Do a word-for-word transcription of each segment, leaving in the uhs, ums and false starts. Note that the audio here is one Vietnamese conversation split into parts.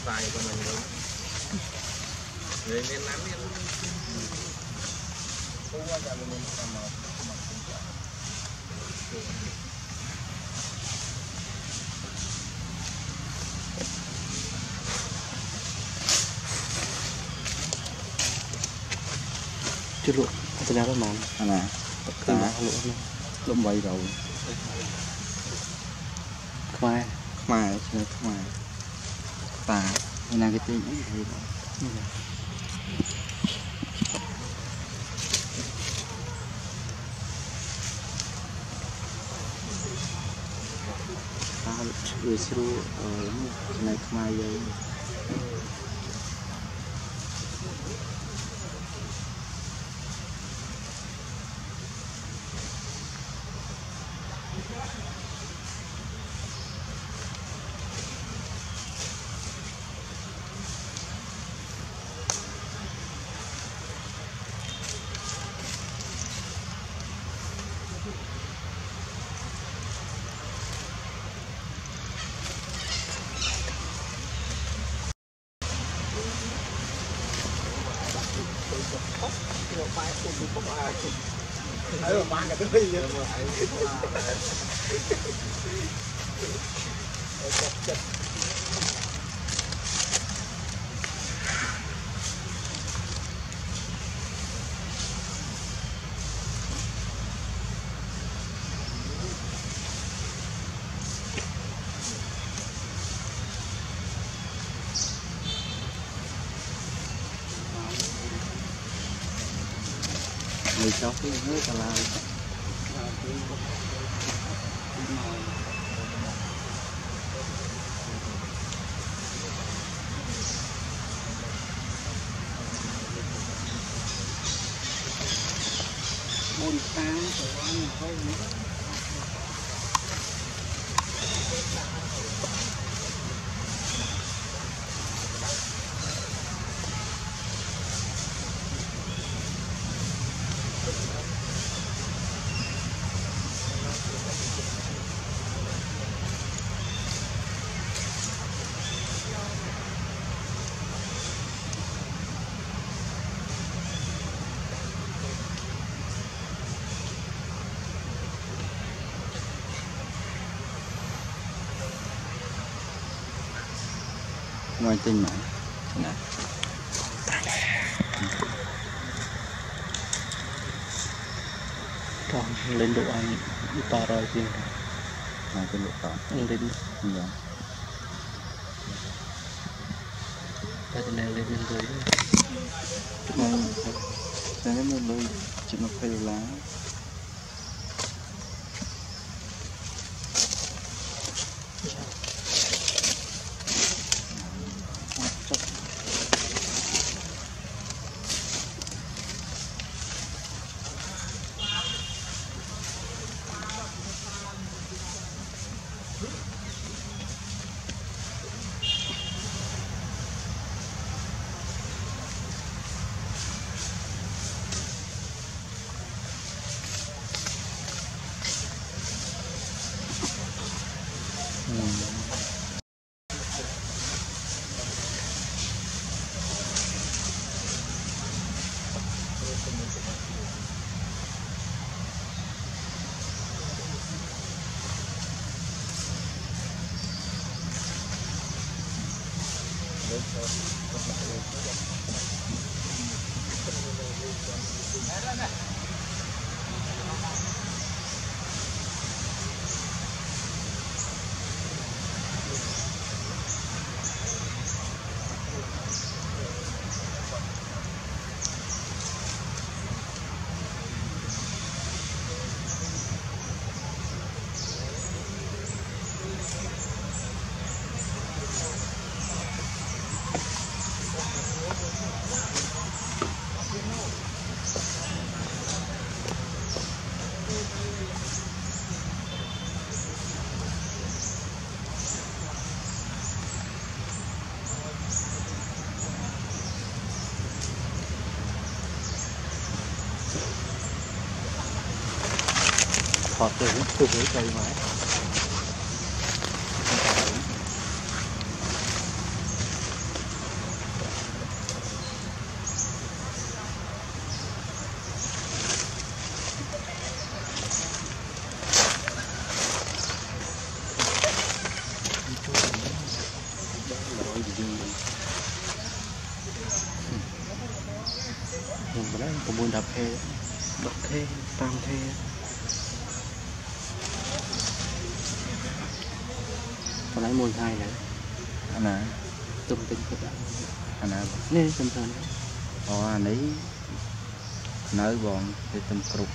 xài của mình luôn người miền Nam miền không qua nhà mình làm màu chưa luộc cho nên nó mỏng à nè tất cả lụm bay rồi khoai khoai chơi khoai tà hôm nay cái tiếng ấy thì ta vừa siêu ở này khoai vậy ở mà cái cái gì người cho cái nước cà la bốn tháng rồi ăn thôi ngoài tinh mà nè còn lên độ ăn to rồi thì ngoài cái độ to lên lên dạ ta lên lên lên dưới này sẽ nó lôi chỉ một cây lá thọt từ từ dưới cây mà rồi thì dương đi nhưng mà đấy có muốn đập khe đập khe tam khe còn lấy môn hai này anh à tung tinh cực anh à nè tâm thần ồ anh ấy nói bọn thì tâm cục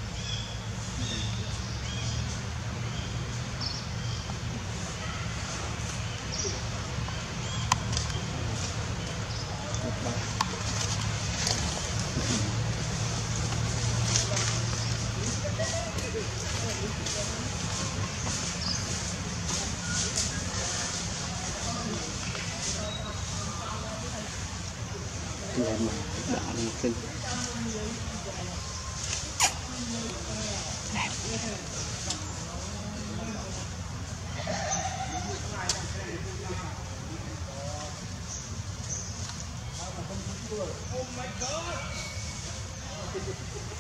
lên mà đã lên sinh Oh my God!